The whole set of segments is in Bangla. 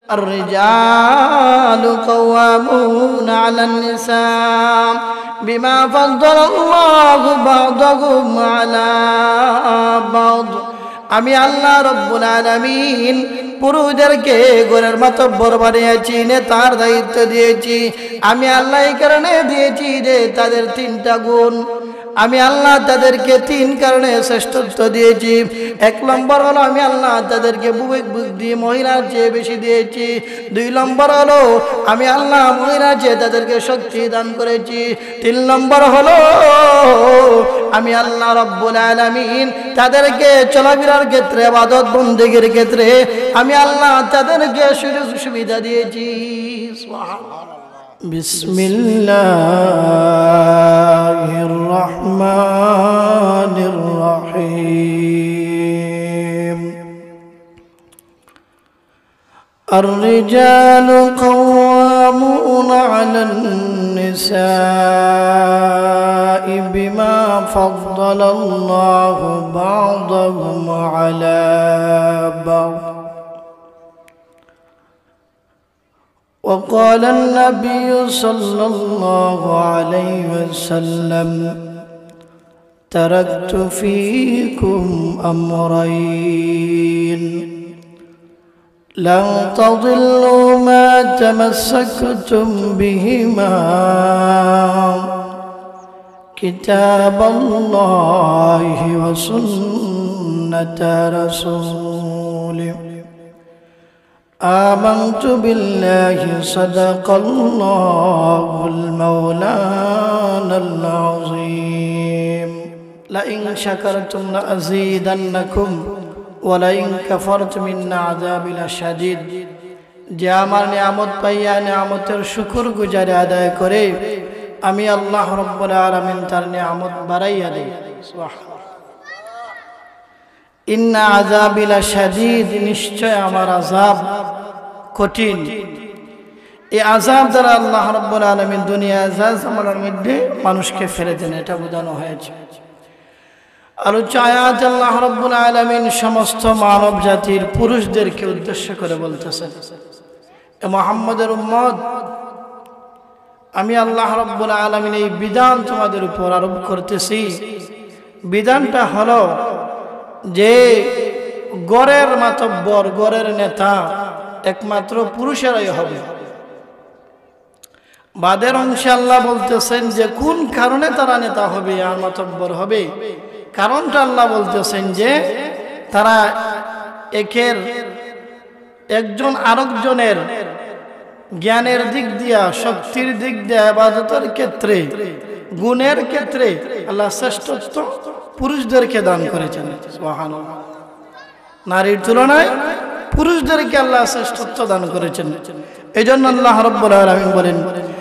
الرجال قوامون على النساء بما فضل الله بعضهم على بعض। আমি আল্লাহ রব্বুল আলামিন পুরুষদেরকে ঘরের মাতব্বর বানিয়েছি, নেতার দায়িত্ব দিয়েছি। আমি আল্লাহ এই কারণে দিয়েছি যে তাদের তিনটা গুণ। আমি আল্লাহ তাদেরকে তিন কারণে শ্রেষ্ঠত্ব দিয়েছি। এক নম্বর হলো আমি আল্লাহ তাদেরকে বিবেক বুদ্ধি মহিলার চেয়ে বেশি দিয়েছি। দুই নম্বর হলো আমি আল্লাহ মহিলার চেয়ে তাদেরকে শক্তি দান করেছি। তিন নম্বর হলো আমি আল্লাহ রব্বুল আলামিন তাদেরকে চলাফেরার ক্ষেত্রে, ইবাদত বন্দেগীর ক্ষেত্রে আমি আল্লাহ তাদেরকে সুযোগ সুবিধা দিয়েছি। সুবহানাল্লাহ। বিসমিল্লাহির রহমানির রহিম। الرجال قوامون على النساء بما فضل الله بعضهم على بعض وقال النبي صلى الله عليه وسلم تركت فيكم أمرين لن تضلوا ما تمسكتم بهما كتاب الله وسنة رسوله آمنت بالله صدق الله المولانا العظيم لئن شكرتم لأزيدنكم ولئن كفرتم من عذاب لشديد। যে আমার নিয়ামত পাইয়া নিয়ামতের শুকর গুজারি আদায় করে আমি আল্লাহ রাব্বুল আলামিন তার নিয়ামত বাড়াইয়া দেই। ইন্না আযাবি লাশাদীদ, নিশ্চয় আমার আযাব কঠিন। এই আযাব দ্বারা আল্লাহ রাব্বুল আলামিন দুনিয়া জামানার মধ্যে মানুষকে ফেলে দেন, এটা বোঝানো হয়েছে। আলোচ্য আয়াত আল্লাহ রাব্বুল আলামিন সমস্ত মানব জাতির পুরুষদেরকে উদ্দেশ্য করে বলতেছেন, এ মুহাম্মদের উম্মত, আমি আল্লাহ রাব্বুল আলামিন এই বিধান তোমাদের উপর আরোপ করতেছি। বিধানটা হলো যে গরের মাতব্বর, গরের নেতা একমাত্র পুরুষেরাই হবে। বাদের অংশে আল্লাহ বলতেছেন যে কোন কারণে তারা নেতা হবে আর মাতব্বর হবে। কারণটা আল্লাহ বলতেছেন যে তারা একজন আরেকজনের জ্ঞানের দিক দিয়া, শক্তির দিক দিয়া, ইবাদতের ক্ষেত্রে, গুণের ক্ষেত্রে আল্লাহ শ্রেষ্ঠত্ব পুরুষদেরকে দান করেছেন। সুবহানাল্লাহ। নারীর তুলনায় পুরুষদেরকে আল্লাহ শ্রেষ্ঠত্ব দান করেছেন। এজন্য আল্লাহ রাব্বুল আলামিন বলেন,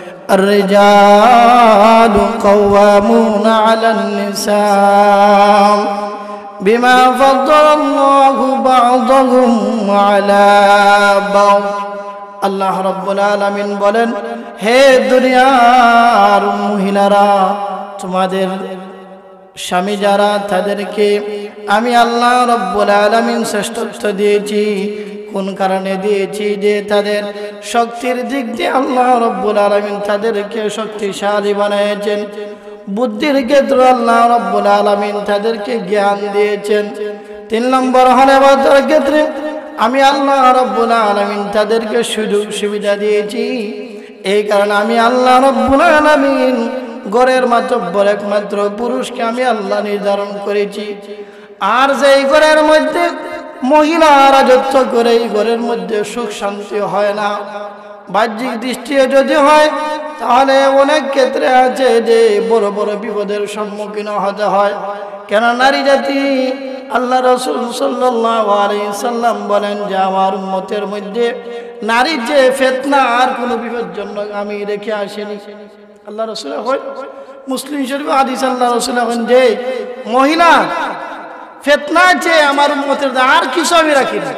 الرجال قوامون على النساء بما فضل الله بعضهم على بعض। আল্লাহ রাব্বুল আলামিন বলেন, হে দুনিয়ার মহিলারা, তোমাদের স্বামী যারা তাদেরকে আমি আল্লাহ রাব্বুল আলামিন শ্রেষ্ঠত্ব দিয়েছি। কোন কারণে দিয়েছি? যে তাদের শক্তির দিক দিয়ে আল্লাহ রাব্বুল আলামিন তাদেরকে শক্তিশালী বানিয়েছেন। বুদ্ধির ক্ষেত্রে আল্লাহ রাব্বুল আলামিন তাদেরকে জ্ঞান দিয়েছেন। 3 নম্বর হলো ইবাদতের ক্ষেত্রে আমি আল্লাহ রাব্বুল আলামিন তাদেরকে সুযোগ সুবিধা দিয়েছি। এই কারণে আমি আল্লাহ রাব্বুল আলামিন ঘরের মাতব্বর একমাত্র পুরুষকে আমি আল্লাহ নির্ধারণ করেছি। আর যেই ঘরের মধ্যে মহিলা রাজত্ব করে, এই ঘরের মধ্যে সুখ শান্তি হয় না। বাহ্যিক দৃষ্টিতে যদি হয় তাহলে অনেক ক্ষেত্রে আছে যে বড় বড় বিপদের সম্মুখীন হতে হয়। কেন নারী জাতি, আল্লাহ রাসূল সাল্লাল্লাহু আলাইহি সাল্লাম বলেন যে আমার উম্মতের মধ্যে নারীর যে ফিতনা আর কোনো বিপজ্জনক আমি রেখে আসিনি। আল্লাহ রাসূল মুসলিম শরীফ হাদিস, আল্লাহ রাসূল বলেন যে মহিলা ফিতনা যে আমার উম্মতের আর কিছু আমি রাখি না।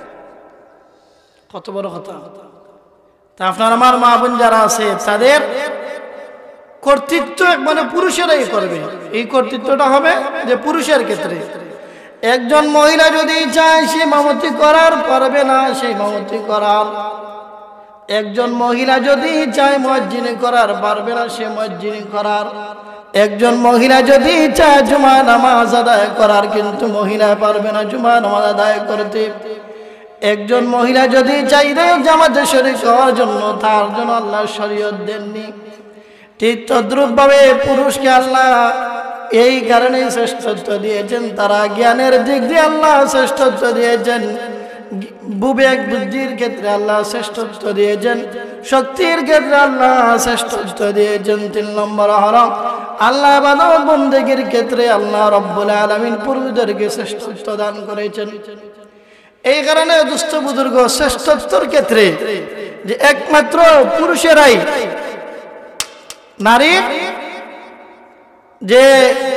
কত বড় কথা! তা আপনার আমার মা বোন যারা আছে তাদের কর্তৃত্ব মানে পুরুষেরাই করবে। এই কর্তৃত্বটা হবে যে পুরুষের ক্ষেত্রে। একজন মহিলা যদি চায় সে ইমামতি করার পারবে না, সে ইমামতি করার। একজন মহিলা যদি চায় মুয়াজ্জিনি করার পারবে না, সে মুয়াজ্জিনি করার। একজন মহিলা যদি চায় জুমা নামাজ আদায় করার, কিন্তু মহিলা পারবে না জুমা নামাজ আদায় করতে। একজন মহিলা যদি চাইলে জামাতে শরীক হওয়ার জন্য, তার জন্য আল্লাহ শরীয়ত দেননি। ঠিক তদ্রূপভাবে পুরুষকে আল্লাহ এই কারণে শ্রেষ্ঠত্ব দিয়েছেন, তারা জ্ঞানের দিক দিয়ে আল্লাহ শ্রেষ্ঠত্ব দিয়েছেন, বিবেক বুদ্ধির ক্ষেত্রে আল্লাহ শ্রেষ্ঠত্ব দিয়েছেন, শক্তির ক্ষেত্রে আল্লাহ শ্রেষ্ঠত্ব দিয়েছেন। 3 নম্বর হলো আল্লাহ ইবাদত বন্দেগীর ক্ষেত্রে আল্লাহ রব্বুল আলামিন পুরুষদেরকে শ্রেষ্ঠত্ব দান করেছেন। এই কারণে দুস্থ বুজুর্গ শ্রেষ্ঠত্বর ক্ষেত্রে যে একমাত্র পুরুষেরাই নারী যে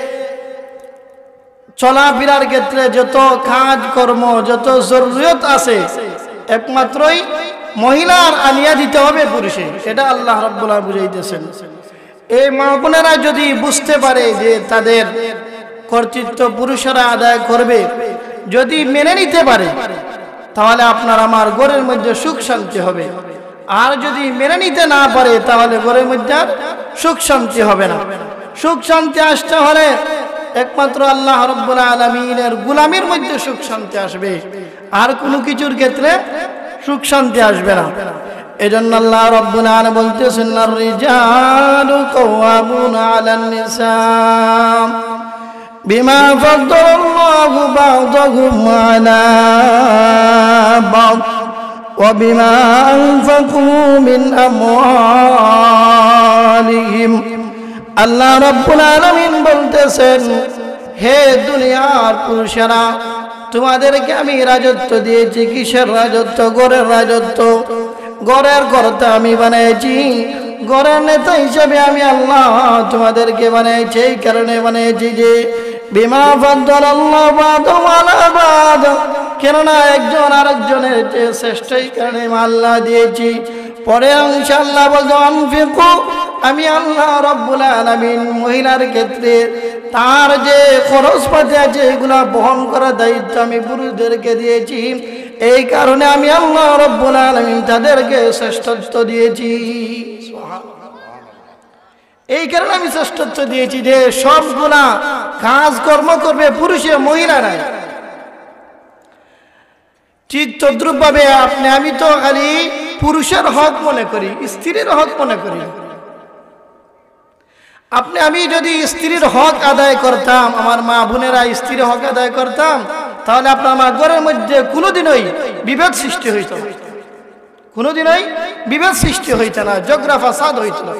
চলাফেরার ক্ষেত্রে যত কাজ কর্ম যত জরুরত আছে একমাত্রই মহিলার আনিয়া দিতে হবে পুরুষে, এটা আল্লাহ রাব্বুল আলামিন বুঝাইতেছেন। এই মা বোনেরা যদি বুঝতে পারে যে তাদের কর্তৃত্ব পুরুষেরা আদায় করবে, যদি মেনে নিতে পারে, তাহলে আপনার আমার ঘরের মধ্যে সুখ শান্তি হবে। আর যদি মেনে নিতে না পারে, তাহলে ঘরের মধ্যে সুখ শান্তি হবে না। সুখ শান্তি আসতে হলে একমাত্র আল্লাহ রাব্বুল আলামিনের গোলামির মধ্যে সুখ শান্তি আসবে, আর কোনো কিছুর ক্ষেত্রে সুখ শান্তি আসবে না। এজন্য আল্লাহ রাব্বুল আলামিন বলতেছেন, আর-রিজালু কাওয়ামুনা আলান নিসা বিমা ফাদ্দালাল্লাহু বা'দাহুম আলা বা'দ ওয়া বিমা আনফাকু মিন আমওয়ালিহিম। আল্লাহ রাব্বুল আলামিন বলতেছেন, হে দুনিয়ার পুরুষেরা, তোমাদেরকে আমি রাজত্ব দিয়েছি। কিসের রাজত্ব? ঘরের রাজত্ব। ঘরের কর্তা আমি বানিয়েছি, ঘরের নেতা হিসেবে আমি আল্লাহ তোমাদেরকে বানিয়েছি। এই কারণে বানিয়েছি যে বিমা ফাদ্দালাল্লাহু বা'দাহুম আলা বা'দ, কেননা একজন আরেকজনের চেয়ে শ্রেষ্ঠ, এই কারণে আল্লাহ দিয়েছি। পরে ইনশাআল্লাহ বলতো আনফিকু, আমি আল্লাহ রাব্বুল আলামিন মহিলার ক্ষেত্রে তার যে খরচপাতি আছে এগুলা বহন করার দায়িত্ব আমি পুরুষদেরকে দিয়েছি। এই কারণে আমি আল্লাহ রাব্বুল আলামিন তাদেরকে শ্রেষ্ঠত্ব দিয়েছি। এই কারণে আমি শ্রেষ্ঠত্ব দিয়েছি যে সবগুলা কাজ কর্ম করবে পুরুষে, মহিলা নাই। ঠিক তদ্রূপভাবে আমি তো খালি পুরুষের হক মনে করি, স্ত্রীর হক মনে করি। আমি যদি স্ত্রীর হক আদায় করতাম, আমার মা বোনেরা স্ত্রীর হক আদায় করতাম, তাহলে আপনার আমার ঘরের মধ্যে কোনোদিনই বিভেদ সৃষ্টি হইত না, কোনোদিনই বিভেদ সৃষ্টি হইত না, ঝগড়া ফাসাদ হইত না।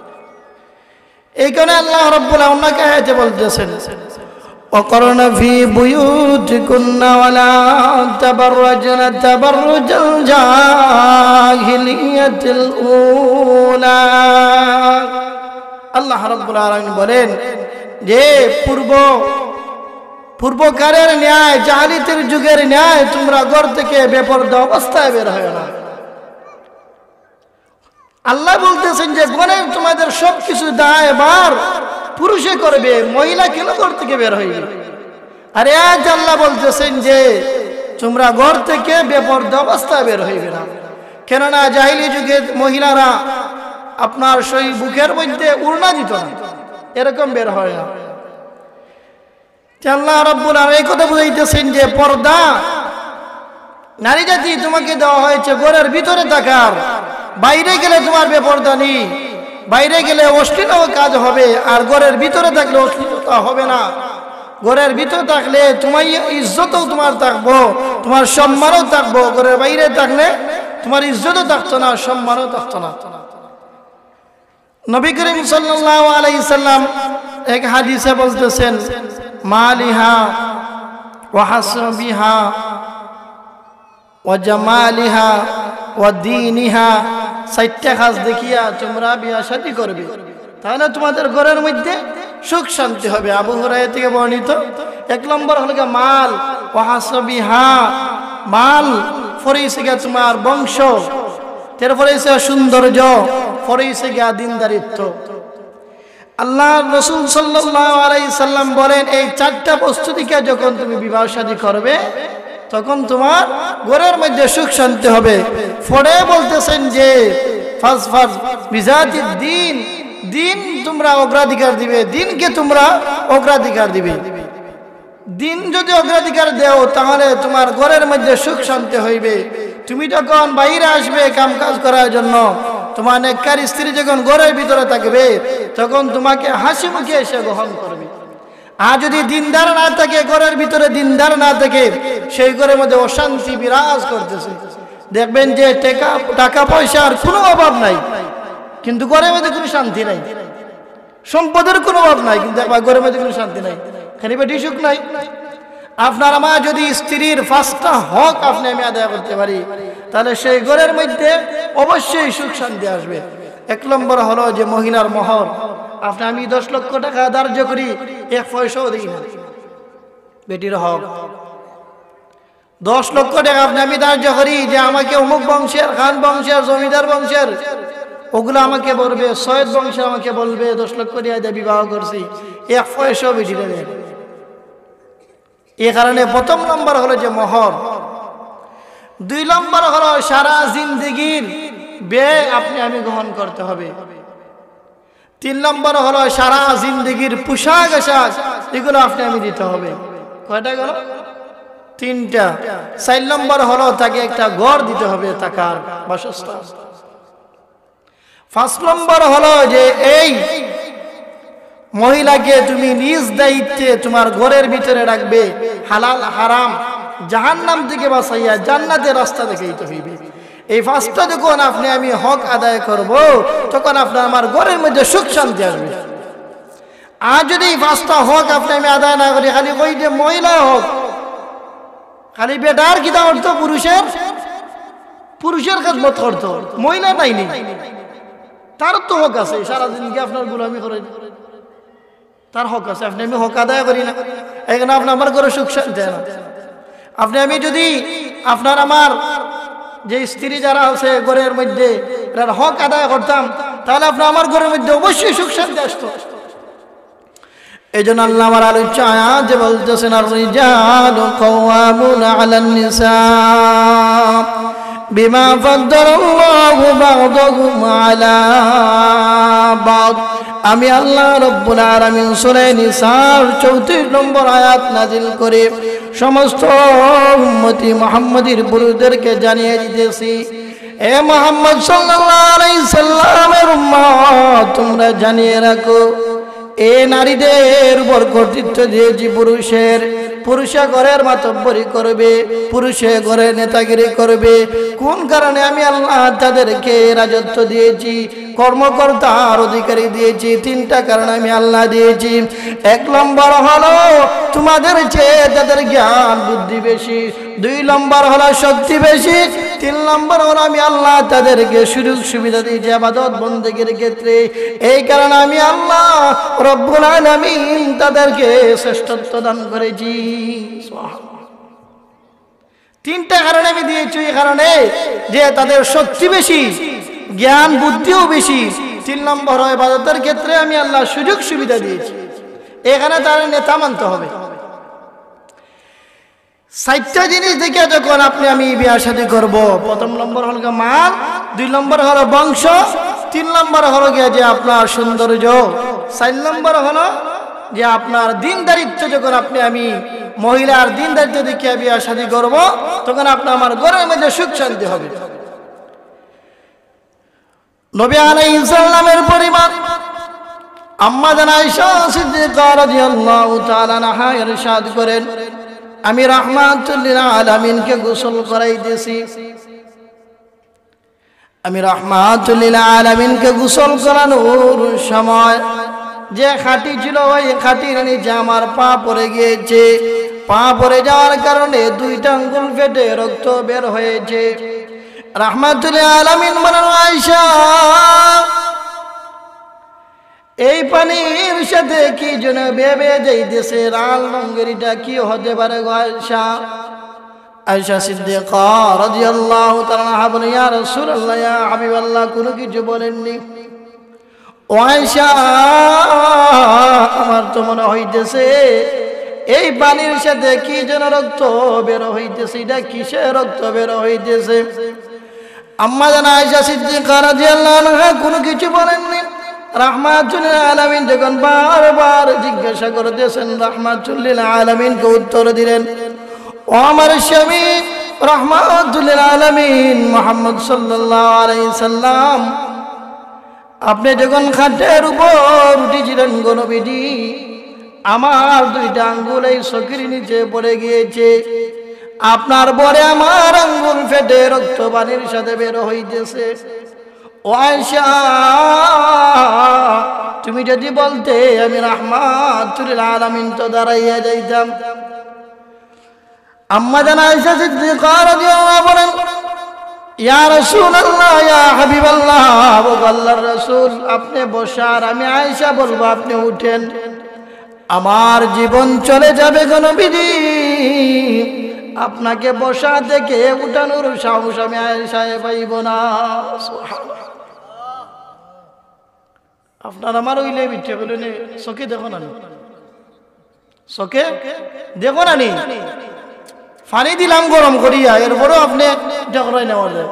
এই কারণে আল্লাহ রাব্বুল আলামিন অন্য আয়াতে বলতেছেন, وقرن في بيوتكن ولا تبرجن تبرج الجاهلية الأولى। আল্লাহ রাব্বুল আলামিন বলেন যে পূর্বকারের ন্যায়, জাহিলিয়াতের যুগের ন্যায় তোমরা ঘর থেকে বেপরদা অবস্থায় বের হয় না। আল্লাহ বলতেছেন যে ঘরের তোমাদের সবকিছু দায়ভার পুরুষে করবে, মহিলা কেন ঘর থেকে বের হইবে? আরে আজ আল্লাহ বলতেছেন যে তোমরা ঘর থেকে বেপরদা অবস্থায় বের হইবে না। কেননা জাহিলি যুগে মহিলারা আপনার সেই বুকের মধ্যে উড়না দিত না, এরকম বের হয় না। আল্লাহ রাব্বুল আলামিন এই কথা বুঝাইতেছেন যে পর্দা নারী জাতি তোমাকে দেওয়া হয়েছে ঘরের ভিতরে থাকার, বাইরে গেলে তোমার বেপরদা নেই, বাইরে গেলে অশ্লীল কাজ হবে, আর ঘরের ভিতরে থাকলে অশ্লীলতা হবে না। ঘরের ভিতরে থাকলে তোমার ইজ্জতও তোমার থাকবো, তোমার সম্মানও থাকবো। ঘরের বাইরে থাকলে তোমার ইজ্জতও থাকতো না, সম্মানও থাকতো না। নবী করিম সাল্লাল্লাহু আলাইহি সাল্লাম এক হাদিসে বলতেছেন, মালিহা ওয়া হাসবিহা ওয়া জামালিহা ওয়া দীনিহা, 4টা কাজ দেখিয়া তোমরা বিয়ে শাদী করবে, তাহলে তোমাদের ঘরের মধ্যে সুখ শান্তি হবে। আবু হুরায়রা থেকে বর্ণিত। 1 নম্বর হলো মাল ওয়া হাসবিহা, মাল ফরিসে গিয়া তোমার বংশ, তারপরে এসে সৌন্দর্য, পরে এসে গিয়া দিনদারিত্ব। আল্লাহ রাসূল সাল্লাল্লাহু আলাইহি সাল্লাম বলেন এই চারটা বস্তু থেকে যখন তুমি বিবাহ শাদী করবে তখন তোমার ঘরের মধ্যে সুখ শান্তি হবে। পরে বলতেছেন যে ফাজফার বিজাতিদ দ্বীন, দ্বীন তোমরা অগ্রাধিকার দিবে, দ্বীনকে তোমরা অগ্রাধিকার দিবে। দ্বীন যদি অগ্রাধিকার দাও তাহলে তোমার ঘরের মধ্যে সুখ শান্তি হইবে। তুমি যখন বাইরে আসবে কাম কাজ করার জন্য, তোমার নেককার স্ত্রী যখন ঘরের ভিতরে থাকবে তখন তোমাকে হাসি মুখে এসে গ্রহণ করবে। আর যদি দিনদার না থাকে, ঘরের ভিতরে দিনদার না থাকে, সেই ঘরের মধ্যে অশান্তি বিরাজ করতেছে। দেখবেন যে টাকা পয়সার কোনো অভাব নাই কিন্তু ঘরের মধ্যে কোনো শান্তি নাই, সম্পদের কোনো অভাব নাই কিন্তু ঘরের মধ্যে কোনো শান্তি নাই, খালি পেটে সুখ নাই। আপনার আমার যদি স্ত্রীর 5টা হক আপনি আমি আদায় করতে পারি তাহলে সেই ঘরের মধ্যে অবশ্যই সুখ শান্তি আসবে। 1 নম্বর হলো যে মহিলার মোহর। আপনি আমি 10 লক্ষ টাকা ধার্য করি, 1 পয়সাও দিই না, বেটির হক। 10 লক্ষ টাকা আপনি আমি ধার্য করি যে আমাকে অমুক বংশের, খান বংশের, জমিদার বংশের, ওগুলো আমাকে বলবে, সৈয়দ বংশের আমাকে বলবে 10 লক্ষ টাকা বিবাহ করছি, 1 পয়সাও বেটির নেই। এই কারণে 1ম নম্বর হলো যে মোহর। 2 নম্বর হলো সারা জিন্দেগির ব্যয় আপনি আমি গ্রহণ করতে হবে। 3 নম্বর হলো সারা জিন্দেগির পোশাক আশাক, এগুলো আপনি আমি দিতে হবে। কয়টা গেল? 3টা। 4 নম্বর হলো তাকে একটা ঘর দিতে হবে, থাকার বাসস্থান। 5 নম্বর হলো যে এই মহিলাকে তুমি নিজ দায়িত্বে তোমার ঘরের ভিতরে রাখবে, হালাল হারাম জাহান্নাম থেকে বাঁচাইয়া জান্নাতের রাস্তা দেখাইতে হইবে। এই 5টা যখন আপনি আমি হক আদায় করব তখন আপনার আমার ঘরের মধ্যে সুখ শান্তি আসবে। আর যদি এই 5টা হক আপনি আমি আদায় না করি, খালি ওই যে মহিলা হক, খালি বেটার কিতা অর্থ পুরুষের খেদমত করতে, মহিলা নাইনি, তার তো হক আছে, সারাদিন কি আপনার গোলামি করে, তার হক আছে, আপনি আমি হক আদায় করি না, এখানে আপনি আমার ঘরে সুখ শান্তি না। আপনি আমি যদি আপনার আমার যে স্ত্রী যারা আছে ঘরের মধ্যে তার হক আদায় করতাম তাহলে আপনার আমার ঘরের মধ্যে অবশ্যই সুখ শান্তি আসতো। এই জন্য আল্লাহ আমার আলোচ্য আয়াত যে বলতেছেন আর-রিজালু কাওয়ামুনা আলান নিসা বিমা ফাদ্দালাল্লাহু বা'দাহুম আলা বা'দ। আমি আল্লাহ রব্বুল আলামিন সূরা নিসার 34 নম্বর আয়াত নাজিল করে সমস্ত উম্মতি মুহাম্মাদীর পুরুষদেরকে জানিয়ে দিতেছি, এ মুহাম্মদ সাল্লাল্লাহু আলাইহি সাল্লামের উম্মত, তোমরা জানিয়ে রাখো এ নারীদের উপর কর্তৃত্ব দিয়েছি পুরুষে ঘরের মাতব্বরি করবে, পুরুষে ঘরের নেতাগিরি করবে। কোন কারণে আমি আল্লাহ তাদেরকে রাজত্ব দিয়েছি, কর্মকর্তার অধিকারী দিয়েছি? 3টা কারণ আমি আল্লাহ দিয়েছি। 1 নম্বর হলো তোমাদের চেয়ে তাদের জ্ঞান বুদ্ধি বেশি, 2 নম্বর হলো শক্তি বেশি, 3 নম্বর হলো আমি আল্লাহ তাদেরকে সুযোগ সুবিধা দিয়েছি ইবাদত বন্দেগীর ক্ষেত্রে। এই কারণে আমি আল্লাহ রব্বুল আলামিন তাদেরকে শ্রেষ্ঠত্ব দান করেছি। 3টা কারণে আমি দিয়েছি, এই কারণে যে তাদের শক্তি বেশি, জ্ঞান বুদ্ধিও বেশি। 3 নম্বর হয় ইবাদতের ক্ষেত্রে আমি আল্লাহ সুযোগ সুবিধা দিয়েছি। এখানে তার নেতা মানতে হবে। 4টা জিনিস দেখে যখন আপনি আমি বিয়ে শাদী করব, 1ম নম্বর হলো মান, 2 নম্বর হলো বংশ, 3 নম্বর হলো গিয়ে যে আপনার সৌন্দর্য, 4 নম্বর হলো যে আপনার দিনদারিত্ব। যখন আপনি আমি মহিলার দিনদারিত্ব দেখে বিয়ে শাদী করব তখন আপনার আমার ঘরের মধ্যে সুখ শান্তি হবে। নবী আলাইহিস সালামের পরিবার আম্মা জান আয়েশা সিদ্দিকা রাদিয়াল্লাহু তাআলা আনহা ইরশাদ করেন, আমি রাহমাতুল লিল আলামিনকে গোসল করাইতেছি, আমি রাহমাতুল লিল আলামিনকে গোসল করানোর সময় যে খাটি ছিল ওই খাটির নিচে আমার পা পড়ে গিয়েছে। পা পড়ে যাওয়ার কারণে 2টা আঙ্গুল ফেটে রক্ত বের হয়েছে। রাহমাতুল লিল আলামিন বলেন, আয়েশা এই পানির সাথে কি যেন বেবে যাইতেছে, লাল রঙের, এটা কি হতে পারে গো আয়েশা? আয়েশা সিদ্দিকা রাদিয়াল্লাহু তাআলা বলেন, ইয়া রাসূলুল্লাহ, ইয়া হাবিবাল্লাহ, কোনো কিছু বলেননি। ও আয়েশা, আমার তো মনে হইতেছে এই পানির সাথে কি যেন রক্ত বের হইতেছে, এটা কিসের রক্ত বের হইতেছে? আম্মা জান আয়েশা সিদ্দিকা রাদিয়াল্লাহু আনহা কোনো কিছু বলেননি। রাহমাতুল লিল আলামিন যখন বারবার জিজ্ঞাসা করতেছেন, রাহমাতুল লিল আলামিনকে উত্তর দিলেন, ও আমার স্বামী রাহমাতুল লিল আলামিন মুহাম্মদ সাল্লাল্লাহু আলাইহি সাল্লাম, আপনি যখন খাটের উপর উঠেছিলেন গো নবীজি, আমার দুইটা আঙ্গুল এই চকির নিচে পড়ে গিয়েছে, আপনার পরে আমার আঙ্গুল ফেটে রক্ত পানির সাথে বের হইতেছে। ও আয়েশা, তুমি যদি বলতে আমি রাহমাতুল লিল আলামিন তো দাঁড়াইয়া যাইতাম। আম্মা জান আয়েশা সিদ্দিকা রাদিয়াল্লাহু আনহা বলেন, ইয়া রাসূলুল্লাহ, ইয়া হাবিবাল্লাহ, ও আল্লাহর রাসূল, আপনি বসার, আমি আয়েশা বলবো আপনি উঠেন, আমার জীবন চলে যাবে গো নবীজি, আপনাকে বসা থেকে উঠানোর সাহস আমি আয়েশায় পাইব না। আপনার আমার ওইলে বিঠে বলেন, চোখে দেখো না, চোখে দেখো না, পানি দিলাম গরম করিয়া, এরপরও আপনি ঢকরাই নেওয়া যায়।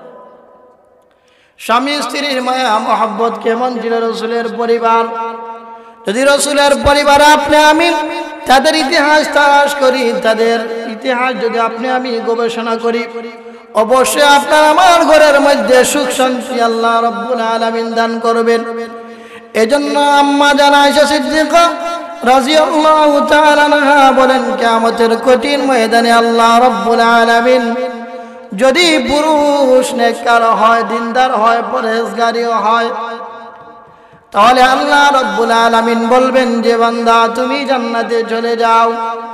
স্বামী স্ত্রীর মায়া মহব্বত কেমন ছিল রসুলের পরিবার? যদি রসুলের পরিবার আপনি আমি তাদের ইতিহাস তালাশ করি, তাদের ইতিহাস যদি আপনি আমি গবেষণা করি, অবশ্যই আপনার আমার ঘরের মধ্যে সুখ শান্তি আল্লাহ রাব্বুল আলামিন দান করবেন। এজন্য আম্মা জান আয়েশা সিদ্দিকা রাদিয়াল্লাহু তাআলা আনহা বলেন, কিয়ামতের কঠিন ময়দানে আল্লাহ রাব্বুল আলামিন যদি পুরুষ নেককার হয়, দিনদার হয়, পরহেজগারিও হয়, তাহলে আল্লাহ রাব্বুল আলামিন বলবেন যে বান্দা তুমি জান্নাতে চলে যাও।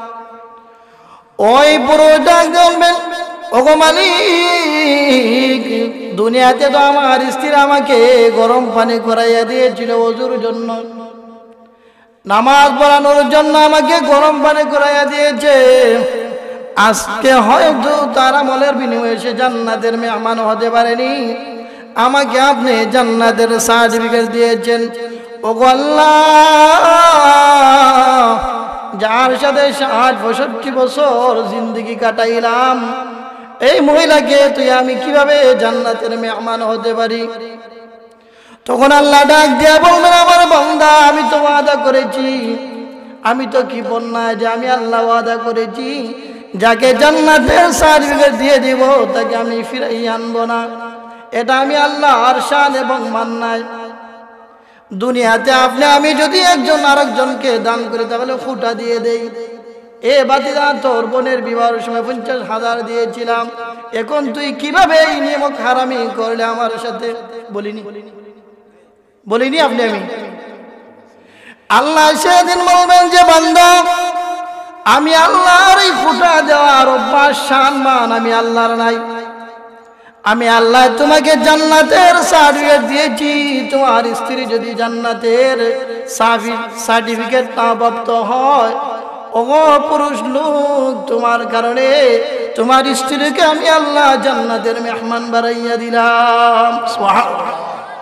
ওই পুরুষটা বলবেন, ওগো মালিক, দুনিয়াতে তো আমার স্ত্রী আমাকে গরম পানি করাইয়া দিয়েছিল ওযুর জন্য, নামাজ পড়ানোর জন্য আমাকে গরম পানি করাইয়া দিয়েছে, আজকে হয়তো তার আমলের বিনিময়ে সে জান্নাতের মেহমান হতে পারেনি, আমাকে আপনি জান্নাতের সার্টিফিকেট দিয়েছেন। ওগো আল্লাহ, যার সাথে ৬০-৬৫ বছর জিন্দেগি কাটাইলাম, এই মহিলাকে তুই আমি কিভাবে জান্নাতের মেহমান হতে পারি? তখন আল্লাহ ডাক দিয়া বলবেন, আমার বান্দা, আমি তো ওয়াদা করেছি, আমি তো কি বন্যায় যে আমি আল্লাহ ওয়াদা করেছি, যাকে জান্নাতের সার্টিফিকেট দিয়ে দিব তাকে আমি ফিরাই আনবো না। এটা আমি আল্লাহর শান এবং মান্নায়। দুনিয়াতে আপনি আমি যদি একজন আরেকজনকে দান করি তাহলে ফুটা দিয়ে দেই, এ বাতিদা তোর বোনের বিবাহের সময় 50,000 দিয়েছিলাম, এখন তুই কিভাবে এই নিয়মক হারামি করলে আমার সাথে? বলিনি আপনি আমি? আল্লাহ সেদিন বলবেন যে বান্দা, আমি আল্লাহর এই ফুটা দেওয়ার অভ্যাস সম্মান আমি আল্লাহর নাই, আমি আল্লাহ তোমাকে জান্নাতের সার্টিফিকেট দিয়েছি, তোমার স্ত্রী যদি জান্নাতের সার্টিফিকেট না প্রাপ্ত হয়, ও পুরুষ লোক, তোমার কারণে তোমার স্ত্রীকে আমি আল্লাহ জান্নাতের মেহমান বানাইয়া দিলাম। সুবহানাল্লাহ।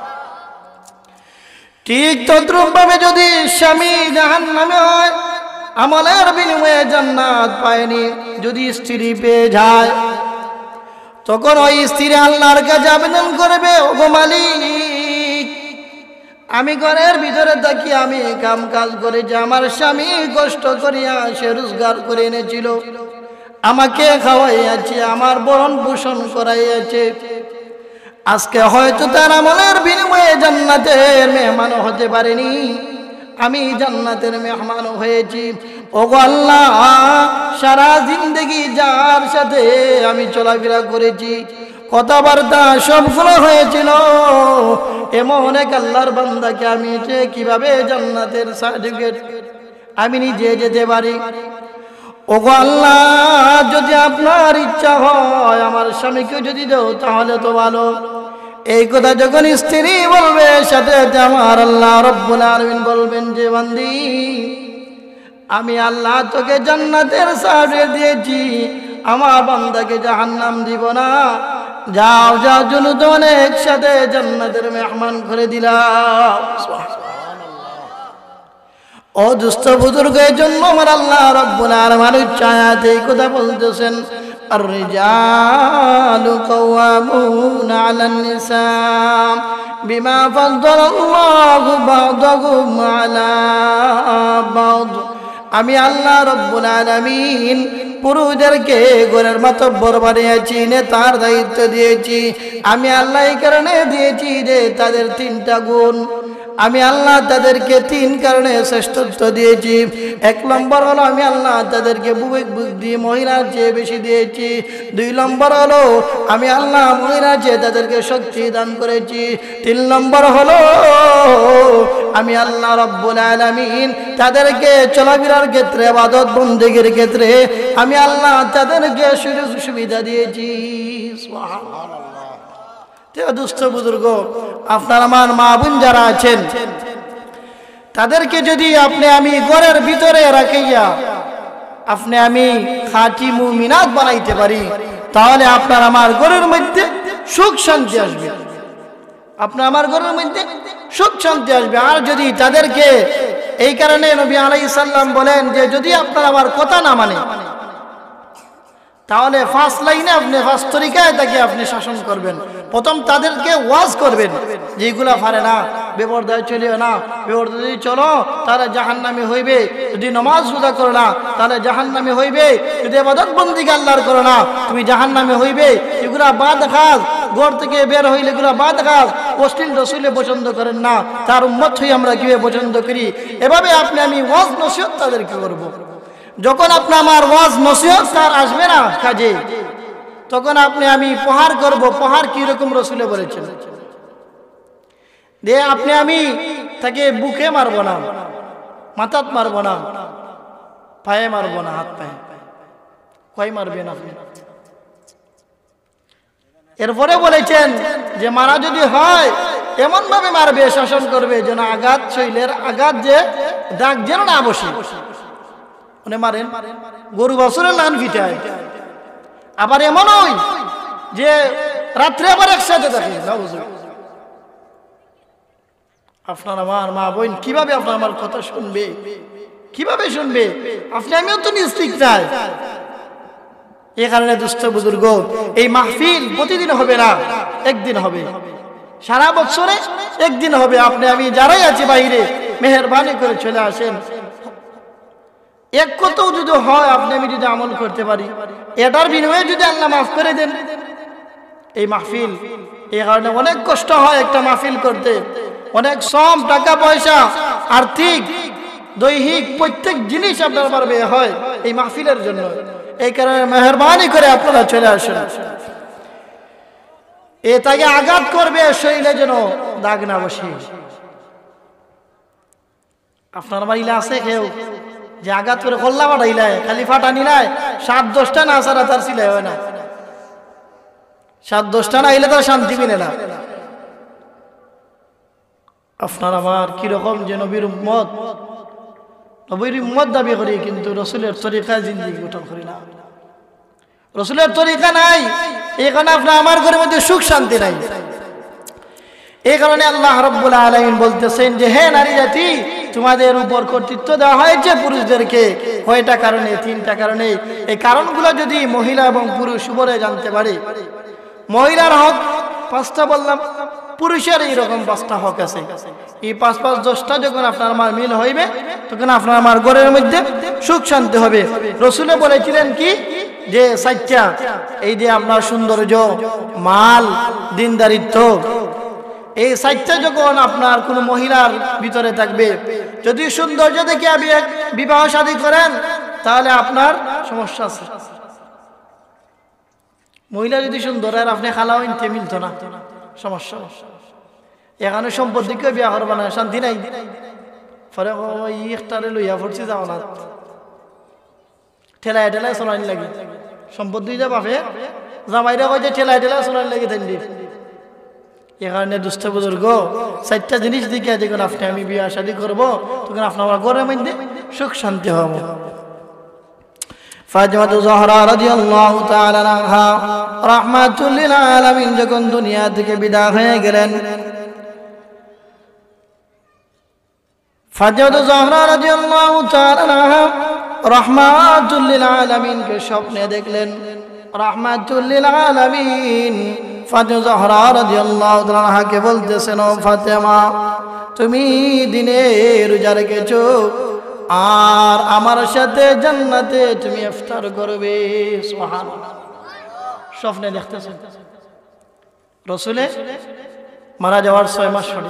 ঠিক তদ্রূপ ভাবে যদি স্বামী জাহান্নামে হয়, আমলের বিনিময়ে জান্নাত পায়নি, যদি স্ত্রী পেয়ে যায়, তখন ওই স্ত্রী আল্লাহর কাছে আবেদন করবে, ওগো মালিক, আমি ঘরের ভিতরে থাকি, আমি কাম কাজ করেছি, আমার স্বামী কষ্ট করিয়া সে রোজগার করে এনেছিল, আমাকে খাওয়াইয়াছে, আমার ভরণ পোষণ করাইয়াছে, আজকে হয়তো তার আমলের বিনিময়ে জান্নাতের মেহমান হতে পারেনি, আমি জান্নাতের মেহমান হয়েছি। ওগো আল্লাহ, সারা জিন্দেগি যার সাথে আমি চলাফেরা করেছি, কথাবার্তা সবগুলো হয়েছিল, এমন এক আল্লাহর বান্দাকে আমি কিভাবে জান্নাতের সার্টিফিকেট আমি নিজে যেতে পারি? ওগো আল্লাহ, যদি আপনার ইচ্ছা হয় আমার স্বামীকে যদি দাও তাহলে তো ভালো। এই কথা যখন স্ত্রী বলবে, সাথে আমার আল্লাহ রাব্বুল আলামিন বলবেন যে বান্দি, আমি আল্লাহ তোকে জান্নাতের সার্টিফিকেট দিয়েছি, আমার বান্দাকে জাহান্নাম দিব না, যাও যাও জুনুদন একসাথে জান্নাতের মেহমান করে দিলাম। ও দুস্থ বুজুর্গের জন্য আমার আল্লাহ রাব্বুল আলামিন চায়াতে এই কথা বলতেছেন, আর-রিজালু কাওয়ামুনা আলান নিসা বিমা ফাদ্দালাল্লাহু বা'দাহুম আলা বা'দ। আমি আল্লাহ রাব্বুল আলামিন পুরুষদেরকে ঘরের মাতব্বর বানিয়েছি, নেতার দায়িত্ব দিয়েছি। আমি আল্লাহ এই কারণে দিয়েছি যে তাদের 3টা গুণ। আমি আল্লাহ তাদেরকে 3 কারণে শ্রেষ্ঠত্ব দিয়েছি। 1 নম্বর হলো আমি আল্লাহ তাদেরকে বিবেক বুদ্ধি মহিলার চেয়ে বেশি দিয়েছি। 2 নম্বর হলো আমি আল্লাহ মহিলার চেয়ে তাদেরকে শক্তি দান করেছি। 3 নম্বর হলো আমি আল্লাহ রাব্বুল আলামিন তাদেরকে চলাফেরার ক্ষেত্রে, ইবাদত বন্দেগীর ক্ষেত্রে আমি আল্লাহ তাদেরকে সুযোগ সুবিধা দিয়েছি। সুবহানাল্লাহ। দুস্থ বুজুর্গ, আপনার আমার মা বোন যারা আছেন তাদেরকে যদি আপনি আমি ঘরের ভিতরে রাখিয়া আপনি আমি খাঁটি মুমিনাত বানাইতে পারি, তাহলে আপনার আমার ঘরের মধ্যে সুখ শান্তি আসবে। আপনার আমার ঘরের মধ্যে সুখ শান্তি আসবে। আর যদি তাদেরকে, এই কারণে নবী আলাইহিস সালাম বলেন যে যদি আপনার আমার কথা না মানে, তাহলে 5 লাইনে আপনি 5 তরিকায় তাকে আপনি শাসন করবেন। প্রথম তাদেরকে ওয়াজ করবেন যে এগুলা পারে না, বেপরদায় চলিও না, বেপরদা যদি চলো তাহলে জাহান্নামী হইবে, যদি নামাজ রোজা করো না তাহলে জাহান্নামী হইবে, যদি ইবাদত বন্দেগী আল্লাহর করো না তুমি জাহান্নামী হইবে। এগুলা বাদ কাজ, ঘর থেকে বের হইলে এগুলা বাদ কাজ। অশ্লীল রসুলে পছন্দ করেন না, তার উম্মত হই আমরা কিভাবে পছন্দ করি। এভাবে আপনি আমি ওয়াজ নসিহত তাদেরকে করব। যখন আপনি আমার ওয়াজ নসিহত তার আসবে না কাজে, তখন আপনি আমি প্রহার করব। প্রহার কি রকম রসুলে বলেছেন যে আপনি আমি তাকে বুকে মারবো না, মাথাত মারবো না, পায়ে মারবো না, হাত পায়ে। কয় মারবেন আপনি? এরপরে বলেছেন যে মারা যদি হয় এমন ভাবে মারবে, শাসন করবে যেন আঘাত, শৈলের আঘাত যে দাগ যেন না বসে। মানে মারেন গরু বাছুরের লান ফিটায়। আবার এমন হয় যে রাত্রে আবার একসাথে থাকে। আপনার আমার মা বোন কিভাবে আপনার আমার কথা শুনবে? কিভাবে শুনবে? আপনি আমিও তো নিশ্চিত চাই। এই কারণে দুস্থ বুজুর্গ, এই মাহফিল প্রতিদিন হবে না, একদিন হবে। সারা বছরে একদিন হবে। আপনি আমি যারাই আছি বাইরে, মেহেরবানি করে চলে আসেন। এক কথাও যদি হয় আপনি আমি যদি আমল করতে পারি, এটার বিনিময়ে যদি আল্লাহ মাফ করে দেন এই মাহফিল। এই কারণে অনেক কষ্ট হয় একটা মাহফিল করতে, অনেক শ্রম, টাকা পয়সা, আর্থিক, দৈহিক প্রত্যেক জিনিস আপনার আমার ব্যয় হয় এই মাহফিলের জন্য। এই কারণে মেহেরবানি করে আপনারা চলে আসেন। এ তাকে আঘাত করবে, শরীরে যেন দাগ না বসে। আপনার আমার ইলা আছে কেউ যে আঘাত করে কল্লা ফাটাইলায়, খালি ফাটানি নাই, 7-10টা না সারা তার সিলাই হয় না। 7-10টা না আইলে তার শান্তি মিলে না। আপনার আমার কিরকম যে নবীর উম্মত, নবীর উম্মত দাবি করি কিন্তু রসুলের তরিকায় জিন্দেগি গঠন করি না। রসুলের তরিকা নাই, এখানে আপনার আমার ঘরের মধ্যে সুখ শান্তি নাই। এই কারণে আল্লাহ রাব্বুল আলামিন বলতেছেন যে হে নারী জাতি, তোমাদের উপর কর্তৃত্ব দেওয়া হয়েছে পুরুষদেরকে। কয়টা কারণে? 3টা কারণে। এই কারণগুলো যদি মহিলা এবং পুরুষ উভয়ে জানতে পারে, মহিলার হক 5টা বললাম, পুরুষের এইরকম 5টা হক আছে। এই 5-5-10টা যখন আপনার আমার মিল হইবে, তখন আপনার আমার ঘরের মধ্যে সুখ শান্তি হবে। রসুলে বলেছিলেন কি যে 4টা, এই যে আপনার সৌন্দর্য, মাল, দিনদারিত্ব, এই 4টা যখন আপনার কোন মহিলার ভিতরে থাকবে, যদি সৌন্দর্য দেখে আপনি বিবাহ শাদী করেন তাহলে আপনার সমস্যা আছে। মহিলা যদি সুন্দর আর আপনি খালা হইতে মিলত না, সমস্যা। এখানে সম্পদ দিকে বিয়া করবা না, শান্তি নাই। পরে ইফতারে লইয়া পড়ছি যাও না, ঠেলায় ঠেলায় চলানি লাগে। সম্পদ দিয়ে বাপে জামাইরা কয় যে ঠেলায় ঠেলায় চলানি লাগে তাই। এ কারণে দুস্থ বুজুর্গ, 4টা জিনিস দিকে যখন আপনি আমি বিয়া শাদী করবো, তখন আপনার ঘরের মধ্যে সুখ শান্তি হবে। ফাতিমা জাহরা রাদিয়াল্লাহু তাআলা আনহা রাহমাতুল লিল আলামিন যখন দুনিয়া থেকে বিদায় হয়ে গেলেন, ফাতেমা জাহরা রাদিয়াল্লাহু তাআলা আনহা রাহমাতুল লিল আলামিনকে স্বপ্নে দেখলেন। রাহমাতুল লিল আলামিন ফাতেমা জাহরা রাদিয়াল্লাহু তাআলা আনহাকে বলতেছেন, ও ফাতেমা, তুমি দিনে রোজা রেখেছো আর আমার সাথে জান্নাতে তুমি ইফতার করবে। সুবহানাল্লাহ। স্বপ্নে দেখতেছেন রাসূলে মারা যাওয়ার 6 মাস পরে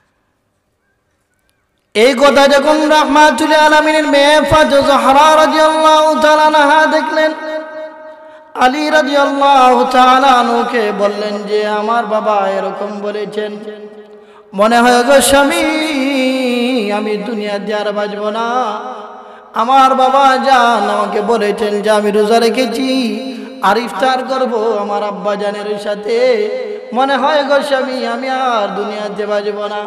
এই কথা যখন রাহমাতুল আলামিনের মেয়ে ফাতেমা জাহরা রাদিয়াল্লাহু তাআলা আনহা দেখলেন, আলী রাদিয়াল্লাহু তাআলা আনহুকে বললেন যে আমার বাবা এরকম বলেছেন, মনে হয় গো স্বামী আমি দুনিয়াতে আর বাঁচব না। আমার বাবা জান আমাকে বলেছেন যে আমি রোজা রেখেছি আর ইফতার করব আমার আব্বা জানের সাথে, মনে হয় গো স্বামী আমি আর দুনিয়াতে বাঁচব না।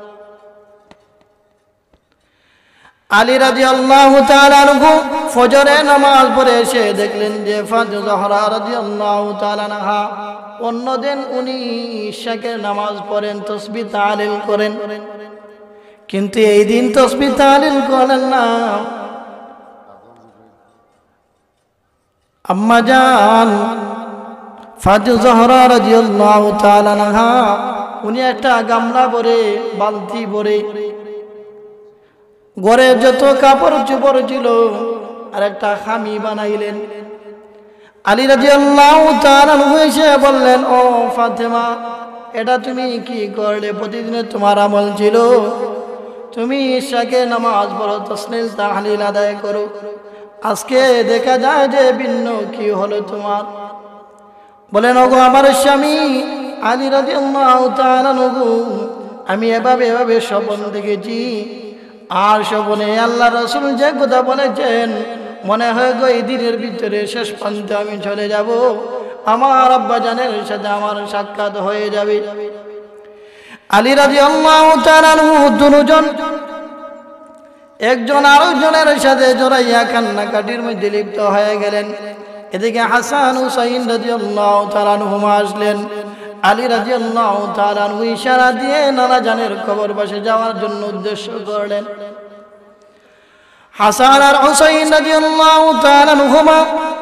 আলী রাদিয়াল্লাহু তাআলা আনহু ফজরে নামাজ পড়ে এসে দেখলেন যে ফাতেমা জাহরা রাদিয়াল্লাহু তাআলা আনহা অন্যদিন উনি ইশাকের নামাজ পড়েন, তাসবিহ তাহলিল করেন, কিন্তু এই দিন তাসবিহ তাহলিল করেন না। আম্মা জান ফাতেমা জাহরা রাদিয়াল্লাহু তাআলা আনহা উনি একটা গামলা ভরে বালতি ভরে ঘরে যত কাপড় চোপড় ছিল আর একটা খামি বানাইলেন। আলী রাদিয়াল্লাহু তাআলা এসে বললেন, ও ফাতেমা, এটা তুমি কি করলে? প্রতিদিনের তোমার আমল ছিল তুমি ইশাকে নামাজ পড়ো, তাসবিহ তাহলিল আদায় করো, আজকে দেখা যায় যে ভিন্ন কি হলো তোমার? বলেন, ওগো আমার স্বামী আলী রাদিয়াল্লাহু তাআলা, আমি এভাবে স্বপ্ন দেখেছি, আর স্বপ্নে আল্লাহ রাসূল যে কথা বলেছেন মনে হয় গো এই দিনের ভিতরে শেষ প্রান্তে আমি চলে যাব, আমার আব্বা জানের সাথে আমার সাক্ষাৎ হয়ে যাবে। আলী রাদিয়াল্লাহু তাআলা দুজন একজন আরেকজনের সাথে জড়াইয়া কান্নাকাটির মধ্যে লিপ্ত হয়ে গেলেন। এদিকে হাসান হুসাইন রাদিয়াল্লাহু তাআলা আনহুমা আসলেন। আলী রাদিয়াল্লাহু তাআলা আনহু ইশারা দিয়ে নানা জানের কবর পাশে যাওয়ার জন্য উদ্দেশ্য করলেন। হাসান আর হুসাইন রাদিয়াল্লাহু তাআলা আনহুমা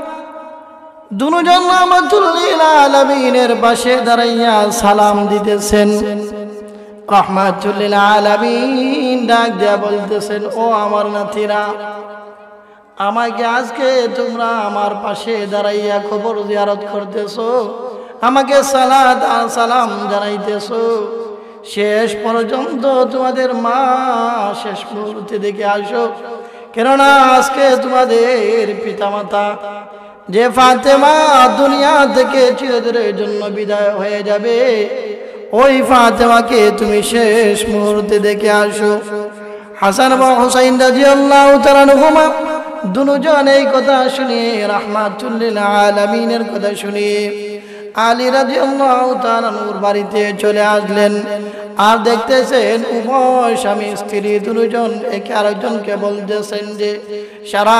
দুজন রাহমাতুল লিল আলামিনের পাশে দাঁড়াইয়া সালাম দিতেছেন। রাহমাতুল লিল আলামিন ডাক দিয়া বলতেছেন, ও আমার নাতিরা, আমাকে আজকে তোমরা আমার পাশে দাঁড়াইয়া কবর জিয়ারত করতেছো, আমাকে সালাত আর সালাম জানাইতেছো, শেষ পর্যন্ত তোমাদের মা শেষ মুহূর্তে দেখে আসো, কেননা আজকে তোমাদের পিতামাতা যে ফাতেমা দুনিয়া থেকে চিরদিনের জন্য বিদায় হয়ে যাবে, ওই ফাতেমাকে তুমি শেষ মুহূর্তে দেখে আসো। হাসান এবং হুসাইন রাদিয়াল্লাহু তাআলা আনহুমা দুজন এই কথা শুনিয়ে রাহমাতুল লিল আলামিনের কথা শুনিয়ে আলী রাদিয়াল্লাহু তাআলা নূর বাড়িতে চলে আসলেন। আর দেখতেছেন উভয় স্বামী স্ত্রী দুজন একে আরেকজনকে বলতেছেন যে সারা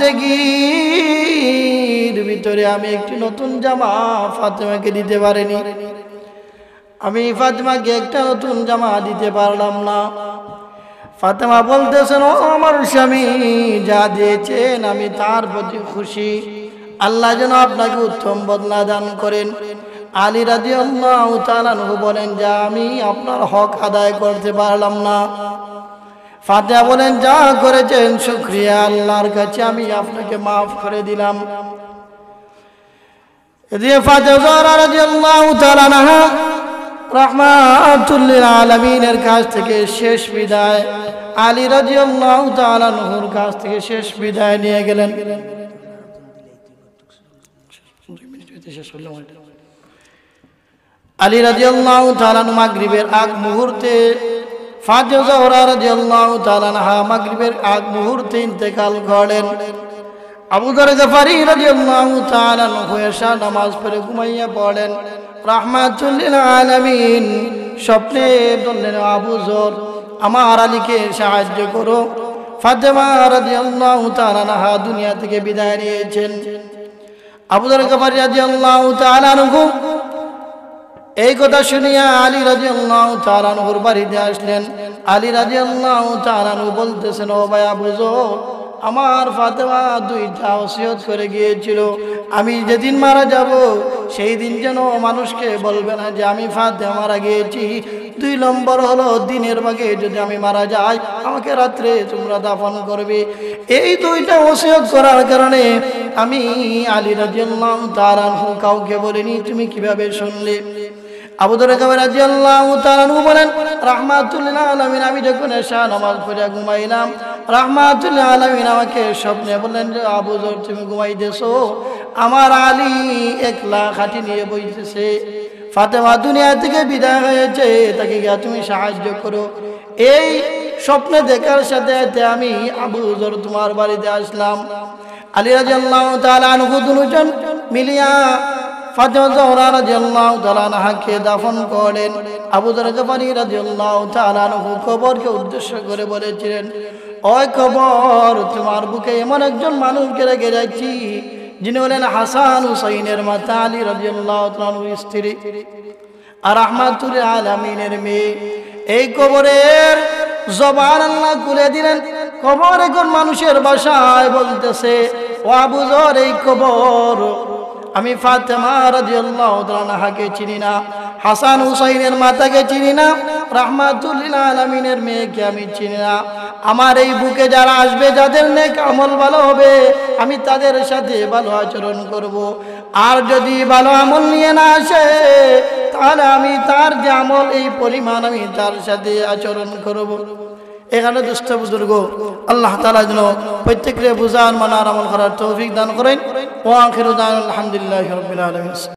জিন্দেগির ভিতরে আমি একটি নতুন জামা ফাতেমাকে দিতে পারিনি, আমি ফাতেমাকে একটা নতুন জামা দিতে পারলাম না। ফাতেমা বলতেছেন, ও আমার স্বামী, যা দিয়েছেন আমি তার প্রতি খুশি, আল্লাহ যেন আপনাকে উত্তম বদলা দান করেন। আলী রাদিয়াল্লাহু তাআলা আনহু বলেন, যা আমি আপনার হক আদায় করতে পারলাম না। ফাতেমা বলেন, যা করেছেন শুকরিয়া, আল্লাহর কাছে আমি আপনাকে মাফ করে দিলাম। এদিকে ফাতেমা রাদিয়াল্লাহু তাআলা আনহা রাহমাতুল লিল আলামিনের কাছ থেকে শেষ বিদায় আলী রাদিয়াল্লাহু তাআলা আনহুর কাছ থেকে শেষ বিদায় নিয়ে গেলেন। আলী রাদিয়াল্লাহু তাআলা মাগরিবের আগ মুহূর্তে ফাতেমা জাহরা রাদিয়াল্লাহু তাআলা আনহা মাগরিবের আগ মুহূর্তে ইন্তেকাল করেন। আবু যর গফারি রাদিয়াল্লাহু তাআলা আনহু এশা নামাজ পড়ে ঘুমাইয়া পড়েন। রাহমাতুল লিল আলামিন স্বপ্নে বললেন, আবু যর, আমার আলীকে সাহায্য করো, ফাতেমা রাদিয়াল্লাহু তাআলা আনহা দুনিয়া থেকে বিদায় নিয়েছেন। আবু যর গফারী রাদিয়াল্লাহু তাআলা আনহু এই কথা শুনিয়া আলী রাদিয়াল্লাহু তাআলা আনহুর বাড়িতে আসলেন। আলী রাদিয়াল্লাহু তাআলা আনহু বলতেছেন, ও ভাই আবু যর, আমার ফাতেমা দুইটা ওসিয়ত করে গিয়েছিল, আমি যেদিন মারা যাব সেই দিন যেন মানুষকে বলবে না যে আমি ফাতেমা মারা গিয়েছি। 2 নম্বর হলো দিনের ভাগে যদি আমি মারা যাই আমাকে রাত্রে তোমরা দাফন করবে। এই দুইটা ওসিয়ত করার কারণে আমি আলী রাদিয়াল্লাহু তাআলা আনহু কাউকে বলিনি। তুমি কিভাবে শুনলে? আবু যর গফারী রাদিয়াল্লাহু তাআলা আনহু বলেন, রাহমাতুল লিল আলামিন, আমি যখন এশা নামাজ পড়ে ঘুমাইলাম, রাহমাতুল লিল আলামিন আমাকে স্বপ্নে বললেন যে আবু যর তুমি ঘুমাইতেছো, আমার আলী একলা খাটি নিয়ে বইতেছে, ফাতেমা দুনিয়া থেকে বিদায় হয়েছে, তাকে গিয়া তুমি সাহায্য করো। এই স্বপ্নে দেখার সাথে সাথে আমি আবু যর তোমার বাড়িতে আসলাম। আলী রাদিয়াল্লাহু তাআলা আনহু দুজন মিলিয়া ফাতেমা জোহরা রাদিয়াল্লাহু তাআলা আনহাকে দাফন করেন। আবু যর গফারী রাদিয়াল্লাহু তাআলা আনহু কবরকে উদ্দেশ্য করে বলেছিলেন, ওই কবর, তোমার বুকে এমন একজন মানুষকে রেখে যাচ্ছি যিনি হলেন হাসান হুসাইনের মাতা আলী রাদিয়াল্লাহু তাআলা আনহুর স্ত্রী আর রাহমাতুল আলামিনের মেয়ে। এই কবরের জবান আল্লাহ খুলে দিলেন। কবর এখন মানুষের ভাষায় বলতেছে, ও আবু যর, এই কবর আমি ফাতেমা রাদিয়াল্লাহু তাআলা আনহাকে চিনি না, হাসান হুসাইনের মাতাকে চিনি না, রাহমাতুল লিল আলামিনের মেয়েকে আমি চিনি না। আমার এই বুকে যারা আসবে, যাদের নেক আমল ভালো হবে, আমি তাদের সাথে ভালো আচরণ করব। আর যদি ভালো আমল নিয়ে না আসে তাহলে আমি তার যে আমল এই পরিমাণ আমি তার সাথে আচরণ করব। এখানে দুষ্ট বুজুর্গ, আল্লাহ তাআলা যেন প্রত্যেককে বুঝার মানার আমল করার তৌফিক দান করেন। ওয়া আখিরু দাওয়ানা আলহামদুলিল্লাহি রাব্বিল আলামিন।